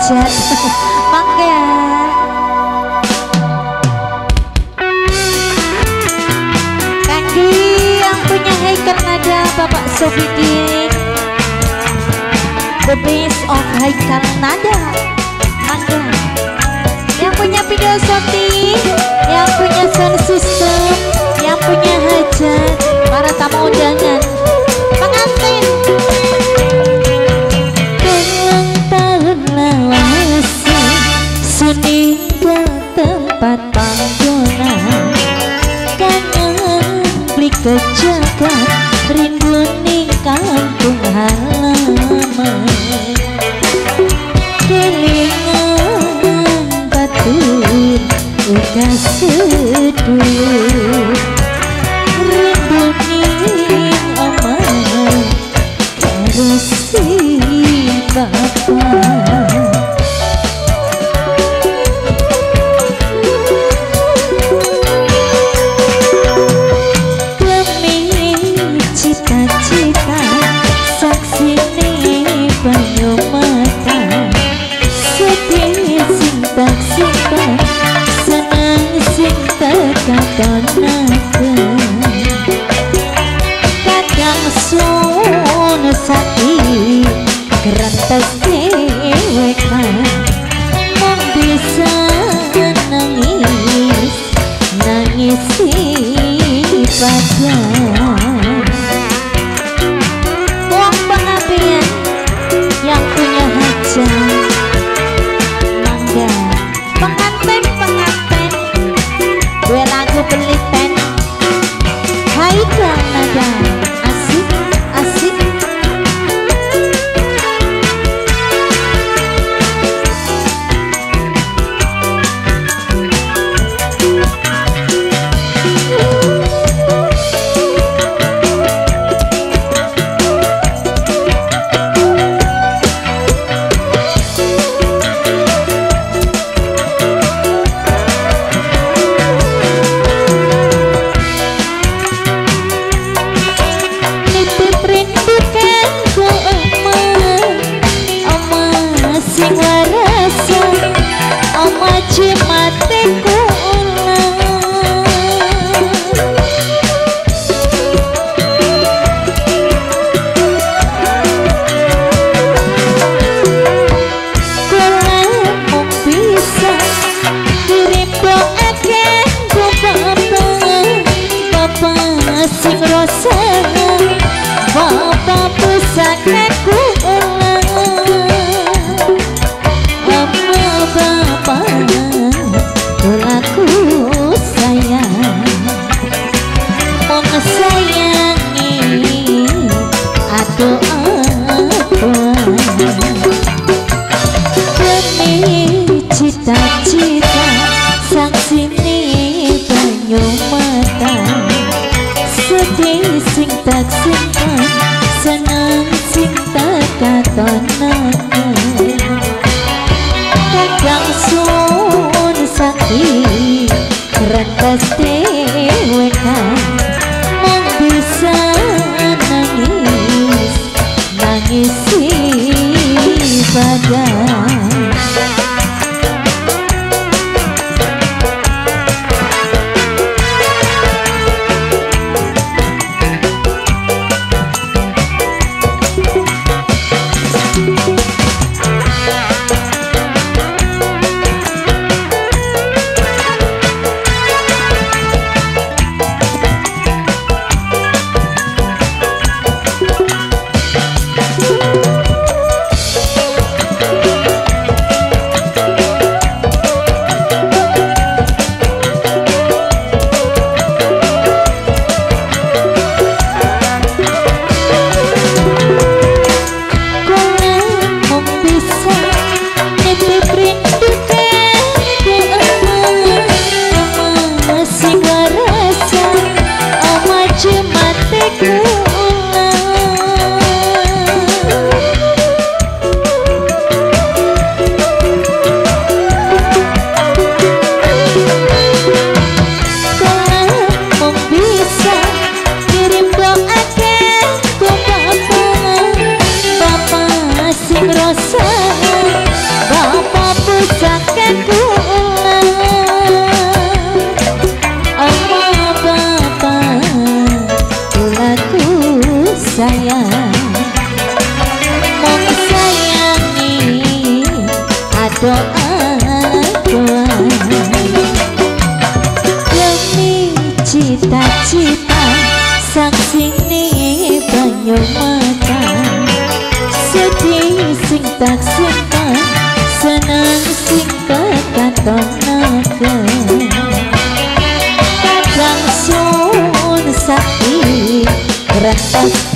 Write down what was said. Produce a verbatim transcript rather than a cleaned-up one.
hajat. Mangga. Kangge yang punya hiker nada Bapak Sofikin, the best of hiker nada. Mangga. Yang punya video shooting, yang punya sound system, yang punya hajat, para tamu undangan, pengantin. Ulang tahun lawase, suningga tempat panggonan, kangen beli kejagat, rindu ning kampung halaman. Kelingan batur uga sedulur, rindu ning omah karo si bapak. Demi cita-cita saksine banyu mata, sedih sing tak simpan, senang sing tekatonaken. Kadang sun sakit kerantas dewekan, mong bisa nangis nangis si padang. Wong pengapian yang punya hajat, mangga. Pengantin pengantin dua lagu peliten haikal nada, asik asik. Sing rasa bapak pusakaku elang, ama bapak tolaku sayang, mong sayangi aduh apa. Demi cita-cita saksine banyu mata, sedih sing tak simpan, senang sing tak katonaken. Kadang sun sakit kerantas dewekan, mong bisa nangis nangis si padang. saksine banyu mata sedih sing tak simpan senang sing kekatonaken kadang sun sakit rentas